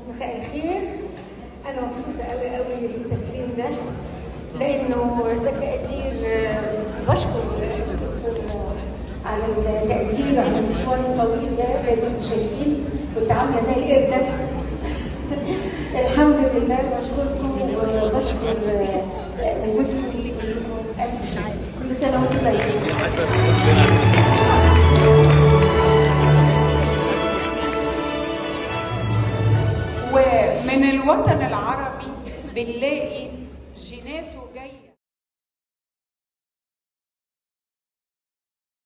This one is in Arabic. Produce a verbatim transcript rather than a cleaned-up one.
مساء الخير. أنا مبسوطة قوي قوي بالتكريم ده، لأنه ده تقدير. بشكر الدكتور على التقدير على المشوار الطويل ده. زي ما انتم شايفين كنت عاملة زي القردة. الحمد لله. بشكركم وبشكر وجودكم لي كلكم. ألف شكر. كل سنة وأنتم طيبين. ومن الوطن العربي بنلاقي جيناته